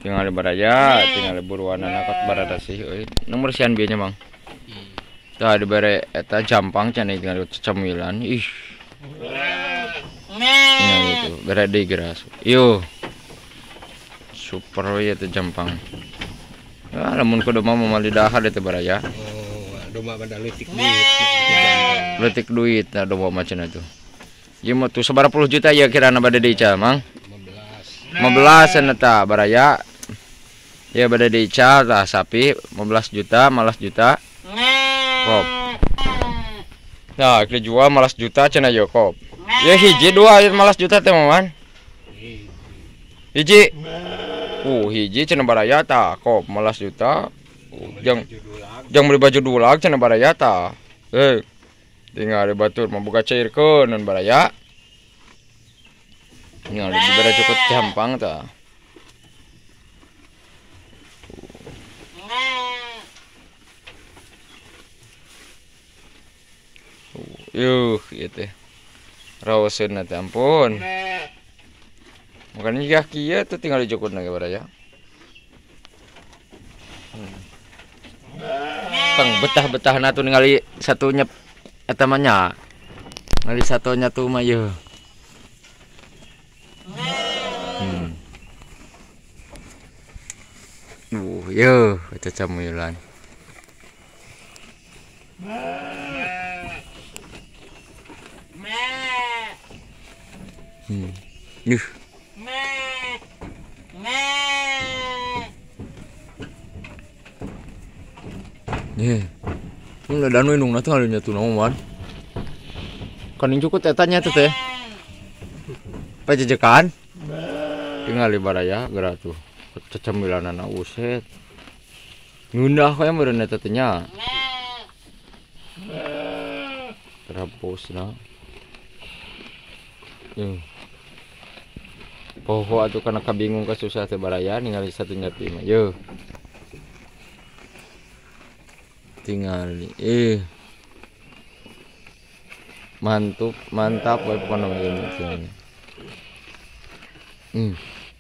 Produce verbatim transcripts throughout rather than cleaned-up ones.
tinggal baraya tinggal buruan anak barada sih euy nomor sian bieu nya Mang tah di bare eta jampang cenah tinggal cemilan ih tinggal gitu bare deui geras yo super we eta jampang ah lamun kudu mah momal di dahar eta baraya oh domba pada leutik duit leutik duit nah domba macana tuh ieu mah tuh sabaraha puluh juta ya kirana bade deui ca Mang lima belas eta baraya ya bade diical tah sapi lima belas juta malas juta kop nah dijual malas juta cenah yo kop ya hiji dua malas juta teh Maman hiji uh hiji cenah baraya tah kop malas juta uh, jang jang beli baju dulag cenah baraya tah eh tinggal di batur membuka cairkeun non baraya tinggal dibere cukup gampang tah yuh gitu rawaseun teh ampun makanya ya kieu tuh tinggal dijukutna ge baraya hmm. Teng betah-betahna tuh ningali satunya eta mah nya ningali satunya tuh mah yeuh hmm. uh yeuh eta camilan Hmm. Yuh. Nih. Mun ada anu indungna teh ngalunya tuh naon. Kaning cukup etanya teh teh. Pajejekan. Tinggal di baraya geura tuh. Cecemilanana uset. Ngundah we meureun eta teh nya. Terhapusna. Yuh. Poho atuh kana kabingung ka susah teh baraya ningali satunya teh mah yeuh tingali eh mantap mantap we pokona ini hmm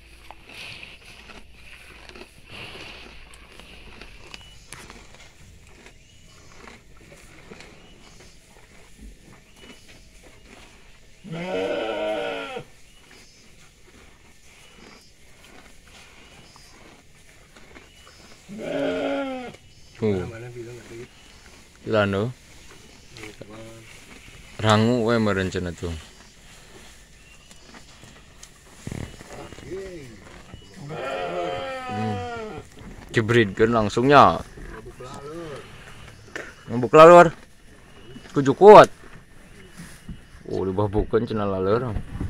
Uh. Lano. Rangu we meureun cenah tuh. Hmm. Jebridkeun langsungnya. Ngabuk laleur. Kujukut. Oh dibabukeun cenah laleur.